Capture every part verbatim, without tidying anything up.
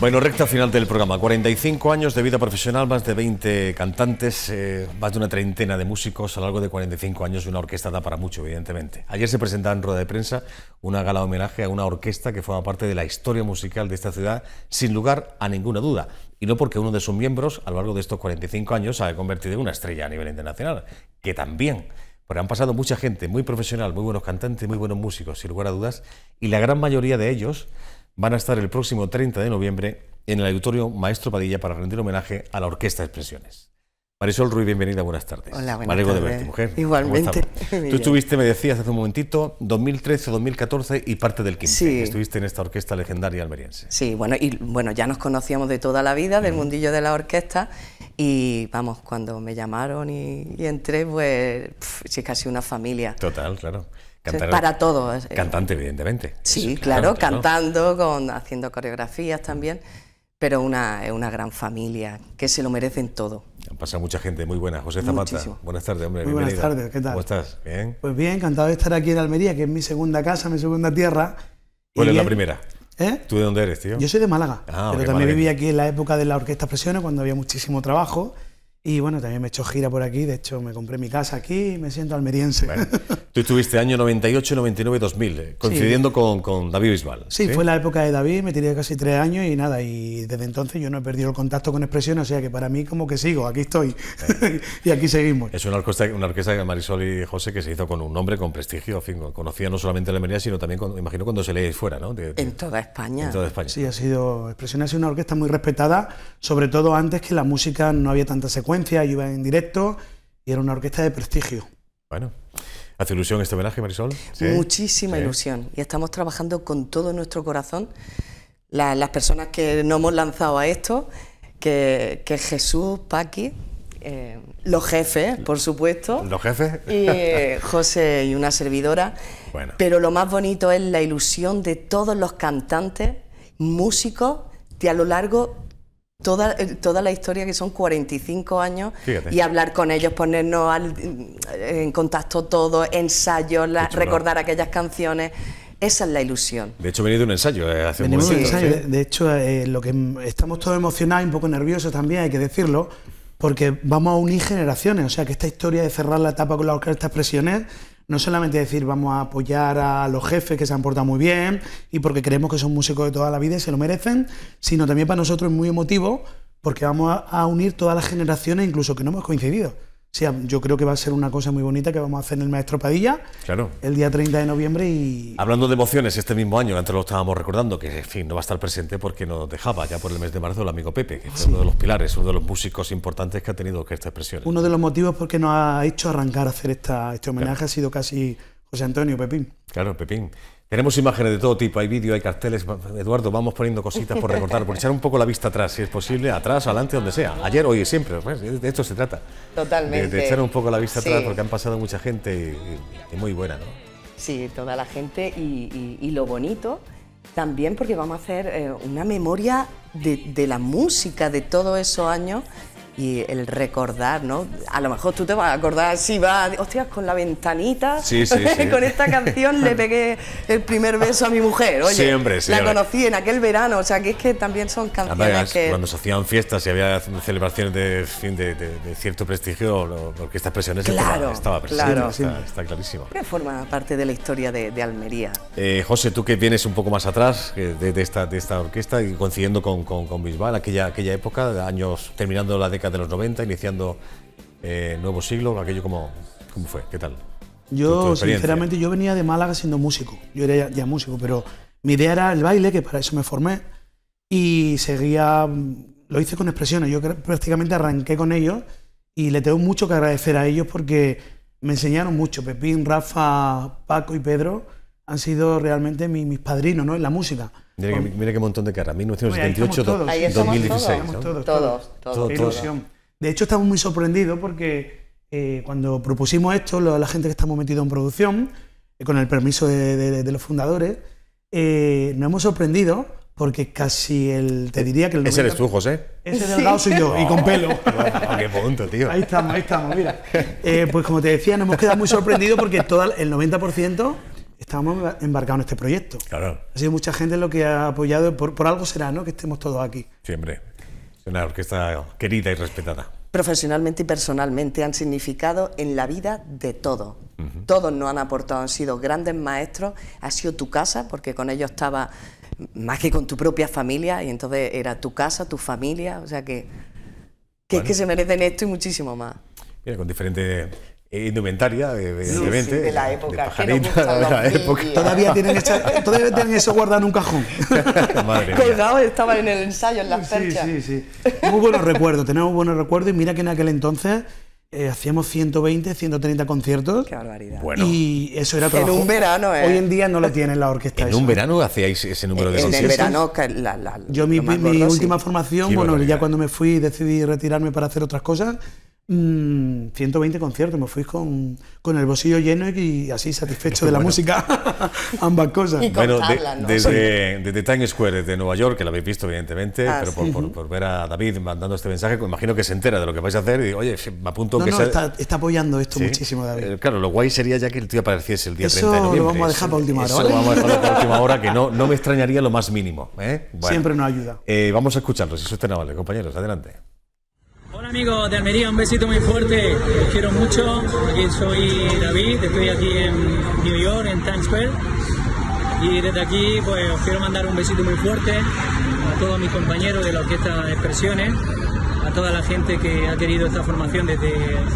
Bueno, recta final del programa. cuarenta y cinco años de vida profesional, más de veinte cantantes, eh, más de una treintena de músicos. A lo largo de cuarenta y cinco años una orquesta da para mucho, evidentemente. Ayer se presentaba en rueda de prensa una gala de homenaje a una orquesta que forma parte de la historia musical de esta ciudad, sin lugar a ninguna duda. Y no porque uno de sus miembros, a lo largo de estos cuarenta y cinco años, se ha convertido en una estrella a nivel internacional, que también. Porque han pasado mucha gente muy profesional, muy buenos cantantes, muy buenos músicos, sin lugar a dudas, y la gran mayoría de ellos van a estar el próximo treinta de noviembre en el Auditorio Maestro Padilla para rendir homenaje a la Orquesta Expresiones. Marisol Ruiz, bienvenida, buenas tardes. Hola, buenas Me alegro tardes. de verte, mujer. Igualmente. Tú estuviste, me decías hace un momentito, dos mil trece, dos mil catorce y parte del quince. Sí. Estuviste en esta orquesta legendaria almeriense. Sí, bueno, y bueno, ya nos conocíamos de toda la vida, del mm. mundillo de la orquesta, y vamos, cuando me llamaron y, y entré, pues, pff, sí, casi una familia. Total, claro. Cantar, para todos. Cantante, evidentemente. Sí, Eso, claro, claro, cantando, con, haciendo coreografías también, pero una, es una gran familia, que se lo merecen todo. Han pasado mucha gente muy buena. José Zapata, Muchísimo. Buenas tardes, hombre. Muy buenas tardes, ¿qué tal? ¿Cómo estás? ¿Bien? Pues bien, encantado de estar aquí en Almería, que es mi segunda casa, mi segunda tierra. ¿Cuál es bien, la primera? ¿Eh? ¿Tú de dónde eres, tío? Yo soy de Málaga, ah, pero okay, también Málaga. viví aquí en la época de la Orquesta Expresiones, cuando había muchísimo trabajo. Y bueno, también me he hecho gira por aquí, de hecho me compré mi casa aquí y me siento almeriense. Bueno, tú estuviste año noventa y ocho, noventa y nueve, dos mil, coincidiendo sí. con, con David Bisbal. Sí, ¿sí? Fue la época de David, me tiré casi tres años y nada, y desde entonces yo no he perdido el contacto con Expresiones, o sea que para mí como que sigo, aquí estoy, sí. y aquí seguimos. Es una orquesta, una orquesta de Marisol y José que se hizo con un nombre, con prestigio, en fin, conocía no solamente la Almería, sino también, con, imagino, cuando se lee fuera, ¿no? De, de, en toda España. En toda España. Sí, ha sido, Expresiones ha sido una orquesta muy respetada, sobre todo antes que la música no había tanta secuencia, yo iba en directo, directo y era una orquesta de prestigio. Bueno, ¿hace ilusión este homenaje, Marisol? ¿Sí? Muchísima ¿Sí? ilusión, y estamos trabajando con todo nuestro corazón. La, las personas que nos hemos lanzado a esto, que, que Jesús, Paqui, eh, los jefes, por supuesto. ¿Los jefes? Y eh, José y una servidora. Bueno. Pero lo más bonito es la ilusión de todos los cantantes, músicos, de a lo largo Toda, toda la historia, que son cuarenta y cinco años. Fíjate. Y hablar con ellos, ponernos al, en contacto todos, ensayos, la, recordar aquellas canciones. Esa es la ilusión. De hecho, venía de un ensayo. Eh, hace Venimos un de un ensayo. ¿sí? De, de hecho, eh, lo que estamos todos emocionados y un poco nerviosos también, hay que decirlo, porque vamos a unir generaciones. O sea, que esta historia de cerrar la etapa con la Orquesta Expresiones, no solamente decir vamos a apoyar a los jefes que se han portado muy bien y porque creemos que son músicos de toda la vida y se lo merecen, sino también para nosotros es muy emotivo porque vamos a, a unir todas las generaciones, incluso que no hemos coincidido. O sea, yo creo que va a ser una cosa muy bonita que vamos a hacer en el Maestro Padilla, claro. el día treinta de noviembre. Y hablando de emociones, este mismo año, antes lo estábamos recordando, que en fin, no va a estar presente porque nos dejaba ya por el mes de marzo el amigo Pepe, que fue sí. uno de los pilares, uno de los músicos importantes que ha tenido Orquesta Expresiones. Uno de los motivos por qué nos ha hecho arrancar a hacer esta, este homenaje claro. ha sido casi José Antonio Pepín. Claro, Pepín. Tenemos imágenes de todo tipo, hay vídeo, hay carteles. Eduardo, vamos poniendo cositas por recortar, por echar un poco la vista atrás, si es posible, atrás, adelante, donde sea. Ayer, hoy, siempre, pues, de esto se trata. Totalmente. De, de echar un poco la vista sí. atrás, porque han pasado mucha gente y, y, y muy buena, ¿no? Sí, toda la gente y, y, y lo bonito también, porque vamos a hacer eh, una memoria de, de la música de todos esos años. Y el recordar, ¿no? A lo mejor tú te vas a acordar si vas, hostias, con la ventanita, sí, sí, sí. con esta canción le pegué el primer beso a mi mujer, oye, sí, hombre, sí, la hombre. conocí en aquel verano, o sea, que es que también son canciones Además, que... Cuando se hacían fiestas y había celebraciones de, fin, de, de, de cierto prestigio, lo, porque estas Expresiones claro, estaba presente, claro. está, está clarísimo. Que forma parte de la historia de, de Almería. Eh, José, tú que vienes un poco más atrás de, de, esta, de esta orquesta y coincidiendo con, con, con Bisbal, aquella, aquella época, de años terminando la década de los noventa, iniciando eh, nuevo siglo, aquello como, ¿cómo fue? ¿Qué tal? Yo, tu, tu sinceramente, yo venía de Málaga siendo músico, yo era ya, ya músico, pero mi idea era el baile, que para eso me formé, y seguía, lo hice con Expresiones, yo prácticamente arranqué con ellos y le tengo mucho que agradecer a ellos porque me enseñaron mucho. Pepín, Rafa, Paco y Pedro han sido realmente mi, mis padrinos, ¿no?, en la música. Mira, Con... que, mira qué montón de cara, mil novecientos setenta y ocho, Ahí dos mil dieciséis. Todos, ¿no? todos, todos, todos, todo, qué ilusión. De hecho, estamos muy sorprendidos porque eh, cuando propusimos esto, lo, la gente que estamos metidos en producción, eh, con el permiso de, de, de los fundadores, eh, nos hemos sorprendido porque casi el, te diría que el noventa... ¿Ese eres tú, José? Ese delgado soy yo, y con pelo. Oh, ¡Qué punto, tío! Ahí estamos, ahí estamos, mira. Eh, pues como te decía, nos hemos quedado muy sorprendidos porque todo el noventa por ciento estábamos embarcados en este proyecto. Claro. Ha sido mucha gente lo que ha apoyado, por, por algo será, ¿no?, que estemos todos aquí. Siempre. Es una orquesta querida y respetada. Profesionalmente y personalmente han significado en la vida de todos. Uh-huh. Todos nos han aportado, han sido grandes maestros. Ha sido tu casa, porque con ellos estaba más que con tu propia familia, y entonces era tu casa, tu familia, o sea que, que, bueno. es que se merecen esto y muchísimo más. Mira, con diferente indumentaria, evidentemente. Sí, sí, de la época. De pajarita, de la época. Todavía tienen, esa, todavía tienen eso guardado en un cajón. Colgado, estaba en el ensayo, en las perchas. Sí, sí, sí. Muy buenos recuerdos, tenemos buenos recuerdos, y mira que en aquel entonces eh, hacíamos ciento veinte, ciento treinta conciertos. Qué barbaridad. Bueno. Y eso era trabajo. En un verano, ¿eh? Hoy en día no lo tiene la orquesta. ¿En eso. un verano hacíais ese número de conciertos? En el verano, la, la, yo mi, mi gordo, última sí. formación, Qué bueno, barbaridad. ya cuando me fui decidí retirarme para hacer otras cosas. Mm, ciento veinte conciertos, me fui con, con el bolsillo lleno y, y así satisfecho de la Bueno. música, ambas cosas. Y Bueno, de, tabla, ¿no? desde, desde Times Square de Nueva York, que lo habéis visto evidentemente, Ah, pero sí. por, por, por ver a David mandando este mensaje, pues imagino que se entera de lo que vais a hacer y digo, oye, me apunto No, que no, sea... está, está apoyando esto ¿Sí? muchísimo, David. Eh, claro, lo guay sería ya que el tío apareciese el día Eso treinta de noviembre. lo vamos a dejar para última hora, Eso ¿vale? lo vamos a dejar para última hora, que no, no me extrañaría lo más mínimo. ¿eh? Bueno, Siempre nos ayuda. eh, vamos a escucharlo, si sois tan amables, compañeros, adelante. Hola amigos de Almería, un besito muy fuerte, os quiero mucho. Aquí soy David, estoy aquí en New York, en Times Square, y desde aquí pues os quiero mandar un besito muy fuerte a todos mis compañeros de la Orquesta Expresiones, a toda la gente que ha querido esta formación desde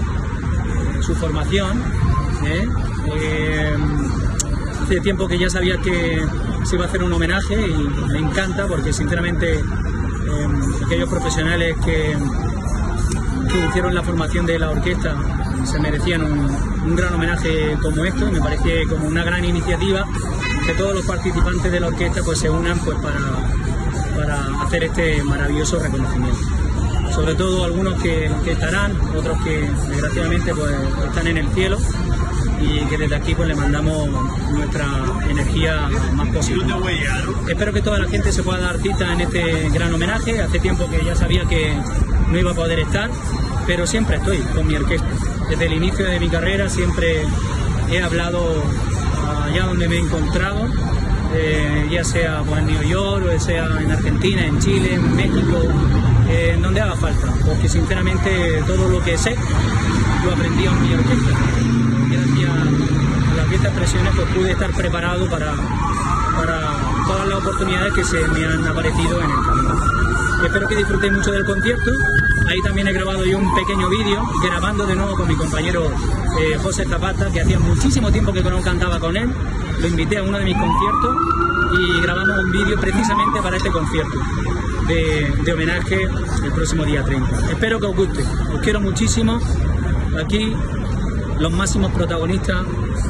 su formación. ¿eh? Eh, hace tiempo que ya sabía que se iba a hacer un homenaje y me encanta porque sinceramente eh, aquellos profesionales que que hicieron la formación de la orquesta se merecían un, un gran homenaje como esto, y me parece como una gran iniciativa que todos los participantes de la orquesta pues se unan pues para, para hacer este maravilloso reconocimiento. Sobre todo algunos que, que estarán, otros que desgraciadamente pues están en el cielo, y que desde aquí pues le mandamos nuestra energía más posible. Espero que toda la gente se pueda dar cita en este gran homenaje. Hace tiempo que ya sabía que no iba a poder estar, pero siempre estoy con mi orquesta. Desde el inicio de mi carrera siempre he hablado allá donde me he encontrado, eh, ya sea pues, en New York, o sea en Argentina, en Chile, en México, eh, en donde haga falta, porque sinceramente todo lo que sé lo aprendí en mi orquesta. Gracias a la Orquesta Expresiones pues, pude estar preparado para, para todas las oportunidades que se me han aparecido en el camino. Espero que disfrutéis mucho del concierto. Ahí también he grabado yo un pequeño vídeo, grabando de nuevo con mi compañero eh, José Zapata, que hacía muchísimo tiempo que no cantaba con él. Lo invité a uno de mis conciertos y grabamos un vídeo precisamente para este concierto de, de homenaje el próximo día treinta. Espero que os guste, os quiero muchísimo. Aquí los máximos protagonistas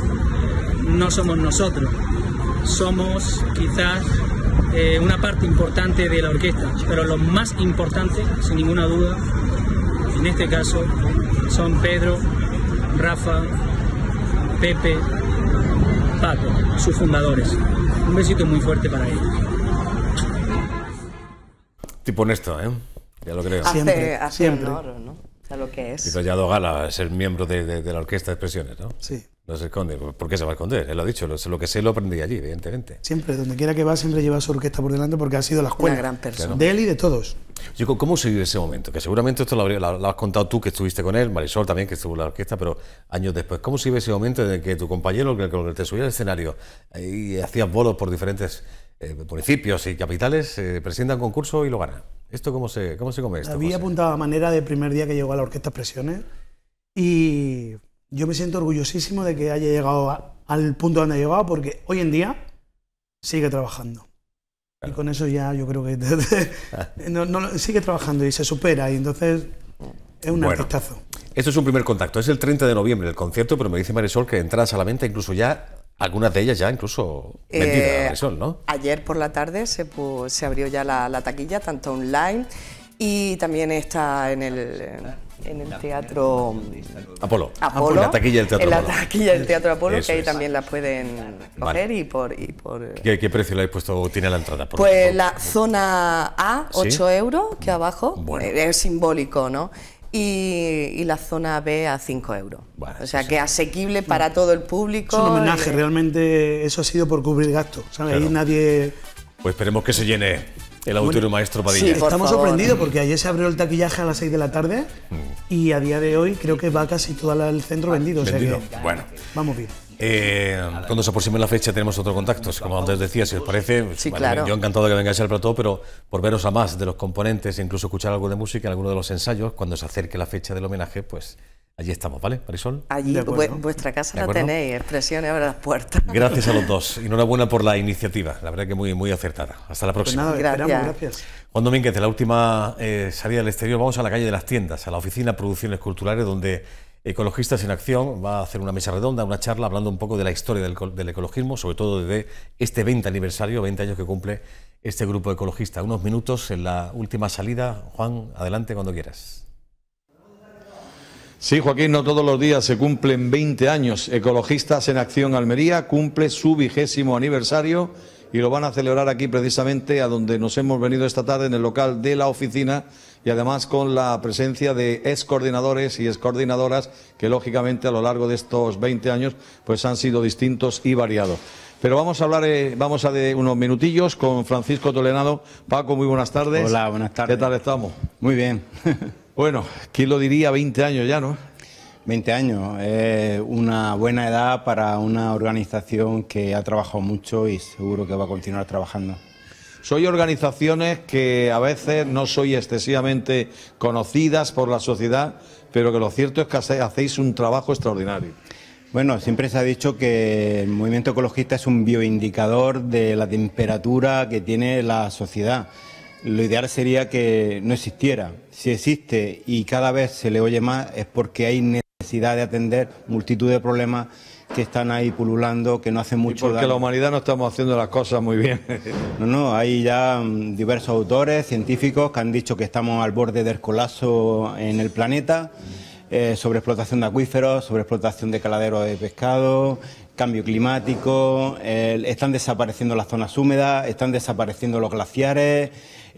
no somos nosotros, somos quizás eh, una parte importante de la orquesta, pero los más importantes, sin ninguna duda, en este caso, son Pedro, Rafa, Pepe, Paco, sus fundadores. Un besito muy fuerte para ellos. Tipo honesto, ¿eh? Ya lo creo. Siempre, Hace, hace siempre. honor, ¿no? O sea, lo que es. Y te ha dado gala ser miembro de, de, de la Orquesta de Expresiones, ¿no? Sí. No se esconde. ¿Por qué se va a esconder? Él lo ha dicho, lo, lo que sé lo aprendí allí, evidentemente. Siempre, donde quiera que va, siempre lleva su orquesta por delante porque ha sido la escuela. Una gran persona. De él y de todos. Yo, ¿cómo se vive ese momento? Que seguramente esto lo, habría- lo- lo has contado tú, que estuviste con él, Marisol también, que estuvo en la orquesta, pero años después. ¿Cómo se vive ese momento de que tu compañero, con el que te subía al escenario y hacías bolos por diferentes eh, municipios y capitales, eh, presenta un concurso y lo gana? ¿Esto cómo se, cómo se come esto, Había José? apuntado a manera de primer día que llegó a la Orquesta Expresiones, y yo me siento orgullosísimo de que haya llegado a- al punto donde ha llegado, porque hoy en día sigue trabajando. Claro. Y con eso ya yo creo que no, no, sigue trabajando y se supera, y entonces es un Bueno. artistazo. Esto es un primer contacto, es el treinta de noviembre el concierto, pero me dice Marisol que entradas a la venta, incluso ya, algunas de ellas ya incluso vendidas, Eh, Marisol, ¿no? Ayer por la tarde se, pu- se abrió ya la, la taquilla, tanto online y también está en el, en el teatro Apolo. Apolo. En la taquilla del Teatro en la Apolo. taquilla del Teatro Apolo, Eso que ahí es. también la pueden Vale. coger y por... Y por ¿Qué, qué precio le habéis puesto o tiene la entrada? Por Pues ejemplo? la zona A, ¿Sí? ocho euros, que abajo, Bueno. eh, es simbólico, ¿no? y, y la zona B a cinco euros. Bueno, o sea sí, que sí. asequible para todo el público. Es un homenaje, y... realmente eso ha sido por cubrir gastos. ¿Sabes? Claro. Ahí nadie... Pues esperemos que se llene el Auditorio Bueno, Maestro Padilla. sí, por Estamos favor. sorprendidos porque ayer se abrió el taquillaje a las seis de la tarde y a día de hoy creo que va casi todo el centro vendido. O sea Vendido. que Bueno. vamos bien. Eh, cuando se aproxime la fecha tenemos otro contacto, como antes decía, si os parece, pues, Sí, vale, claro. yo encantado de que vengáis al plató, pero por veros a más de los componentes e incluso escuchar algo de música en alguno de los ensayos, cuando se acerque la fecha del homenaje, pues allí estamos, ¿vale, Marisol? Allí, De acuerdo. vu- vuestra casa ¿De la acuerdo? tenéis, Expresiones abre las puertas. Gracias a los dos, enhorabuena por la iniciativa, la verdad que muy, muy acertada. Hasta la Pues próxima. nada, Gracias. esperamos, gracias. Juan Domínguez, de la última eh, salida del exterior, vamos a la calle de las tiendas, a la oficina de Producciones Culturales, donde Ecologistas en Acción va a hacer una mesa redonda, una charla, hablando un poco de la historia del, del ecologismo, sobre todo de este veinte aniversario, veinte años que cumple este grupo ecologista. Unos minutos en la última salida. Juan, adelante cuando quieras. Sí, Joaquín, no todos los días se cumplen veinte años. Ecologistas en Acción Almería cumple su vigésimo aniversario y lo van a celebrar aquí precisamente a donde nos hemos venido esta tarde, en el local de la oficina, y además con la presencia de excoordinadores y excoordinadoras que lógicamente a lo largo de estos veinte años pues han sido distintos y variados. Pero vamos a hablar, eh, vamos a de unos minutillos con Francisco Toledano. Paco, muy buenas tardes. Hola, buenas tardes. ¿Qué tal estamos? Muy bien. Bueno, ¿quién lo diría? veinte años ya, ¿no? veinte años, es una buena edad para una organización que ha trabajado mucho y seguro que va a continuar trabajando. Soy organizaciones que a veces no soy excesivamente conocidas por la sociedad, pero que lo cierto es que hace- hacéis un trabajo extraordinario. Bueno, siempre se ha dicho que el movimiento ecologista es un bioindicador de la temperatura que tiene la sociedad. Lo ideal sería que no existiera. Si existe y cada vez se le oye más es porque hay necesidad de atender multitud de problemas que están ahí pululando, que no hacen Y mucho porque daño. la humanidad no estamos haciendo las cosas muy bien. No, no, hay ya mm, diversos autores científicos que han dicho que estamos al borde del colapso en el planeta, eh, sobre explotación de acuíferos, sobre explotación de caladeros de pescado, cambio climático, eh, están desapareciendo las zonas húmedas, están desapareciendo los glaciares.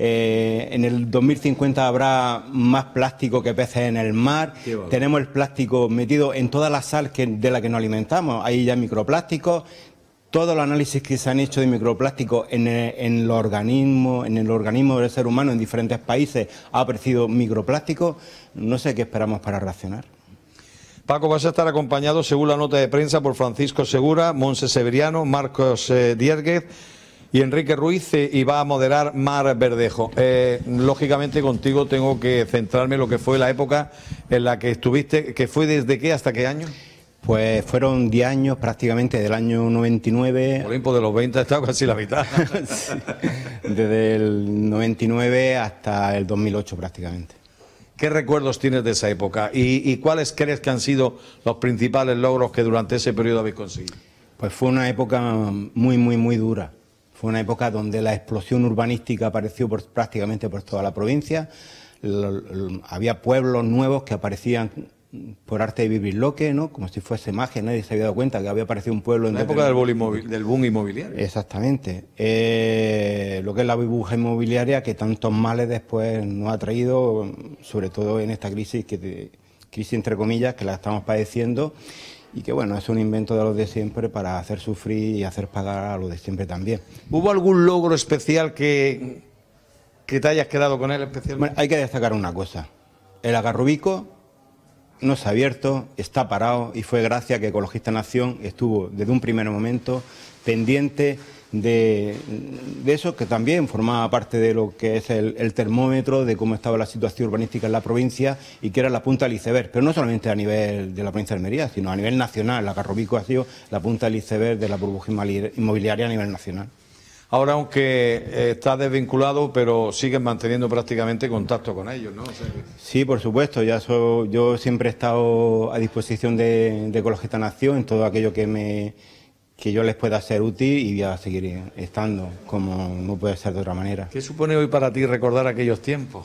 Eh, en el dos mil cincuenta habrá más plástico que peces en el mar. Tenemos el plástico metido en toda la sal que, de la que nos alimentamos. Hay ya microplásticos. Todos los análisis que se han hecho de microplásticos en, el- en los organismos, en el organismo del ser humano en diferentes países ha aparecido microplástico. No sé qué esperamos para reaccionar. Paco, vas a estar acompañado, según la nota de prensa, por Francisco Segura, Monse Severiano, Marcos eh, Diérguez y Enrique Ruiz, eh, y va a moderar Mar Verdejo. Eh, lógicamente contigo tengo que centrarme en lo que fue la época en la que estuviste, que fue desde qué hasta qué año. Pues fueron diez años prácticamente, del año noventa y nueve. Olimpo de los veinte ha estado casi la mitad. Sí, desde el noventa y nueve hasta el dos mil ocho prácticamente. ¿Qué recuerdos tienes de esa época y, y cuáles crees que han sido los principales logros que durante ese periodo habéis conseguido? Pues fue una época muy, muy, muy dura. Fue una época donde la explosión urbanística apareció por, prácticamente por toda la provincia. L- l- había pueblos nuevos que aparecían por arte de vivir loque, ¿no? Como si fuese magia. Nadie se había dado cuenta que había aparecido un pueblo en La época del boom, inmovi- del boom inmobiliario. Exactamente. Eh, lo que es la burbuja inmobiliaria que tantos males después nos ha traído, sobre todo en esta crisis, que de- crisis entre comillas, que la estamos padeciendo y que bueno, es un invento de los de siempre para hacer sufrir y hacer pagar a los de siempre también. ¿Hubo algún logro especial que, que te hayas quedado con él especialmente? Bueno, hay que destacar una cosa. El agarrubico no se ha abierto, está parado y fue gracias a que Ecologista en Acción estuvo desde un primer momento pendiente de, de eso, que también formaba parte de lo que es el, el termómetro de cómo estaba la situación urbanística en la provincia y que era la punta del iceberg, pero no solamente a nivel de la provincia de Almería, sino a nivel nacional. El agarrubico ha sido la punta del iceberg de la burbuja inmobiliaria a nivel nacional. Ahora, aunque eh, estás desvinculado, pero sigues manteniendo prácticamente contacto con ellos, ¿no? O sea que- Sí, por supuesto. Ya so- yo siempre he estado a disposición de, de Ecologista en Acción en todo aquello que me que yo les pueda ser útil y voy a seguir estando, como no puede ser de otra manera. ¿Qué supone hoy para ti recordar aquellos tiempos?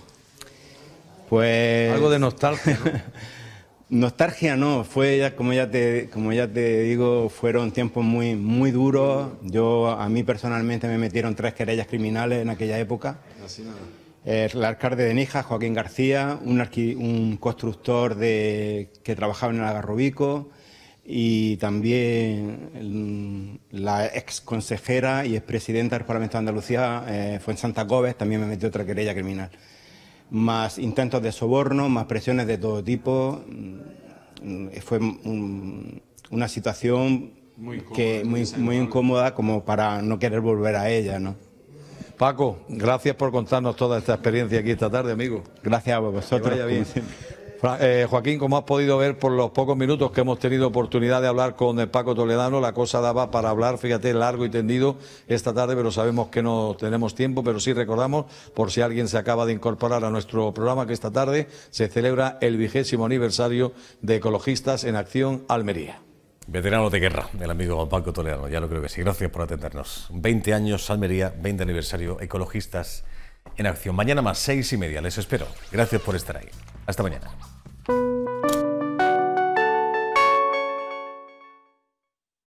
Pues Algo de nostalgia, ¿no? nostalgia no, fue ya, como ya te como ya te digo, fueron tiempos muy muy duros. Yo a mí personalmente me metieron tres querellas criminales en aquella época. Así nada. El alcalde de Níjar, Joaquín García, un, arqui, un constructor de, que trabajaba en el Algarrobico, y también el, la ex consejera y expresidenta del Parlamento de Andalucía, eh, Fuensanta Gómez, también me metió otra querella criminal. Más intentos de soborno, más presiones de todo tipo. Fue un, una situación muy incómoda, que, muy, muy incómoda como para no querer volver a ella, ¿no? Paco, gracias por contarnos toda esta experiencia aquí esta tarde, amigo. Gracias a vosotros. Que vaya bien. Eh, Joaquín, como has podido ver por los pocos minutos que hemos tenido oportunidad de hablar con el Paco Toledano, la cosa daba para hablar, fíjate, largo y tendido esta tarde, pero sabemos que no tenemos tiempo, pero sí recordamos, por si alguien se acaba de incorporar a nuestro programa, que esta tarde se celebra el vigésimo aniversario de Ecologistas en Acción Almería. Veterano de guerra, el amigo Paco Toledano, ya lo creo que sí. Gracias por atendernos. veinte años, Almería, veinte aniversario, Ecologistas en Acción. Mañana más, seis y media, les espero. Gracias por estar ahí. Hasta mañana.